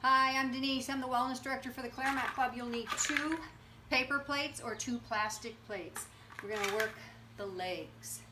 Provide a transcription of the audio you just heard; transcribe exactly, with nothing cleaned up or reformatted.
Hi, I'm Denise. I'm the Wellness Director for the Claremont Club. You'll need two paper plates or two plastic plates. We're going to work the legs.